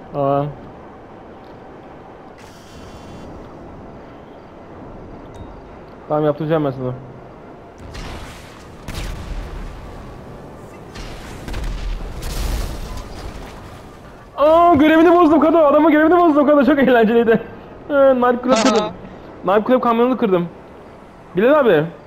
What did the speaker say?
Aa. Tamam, yaptıracağım ben sana. Aa, görevini bozdum Kado. Adamın görevini bozdum Kado. Çok eğlenceliydi. Nightclub kırdım. Nightclub kamyonunu kırdım. Bilal abi.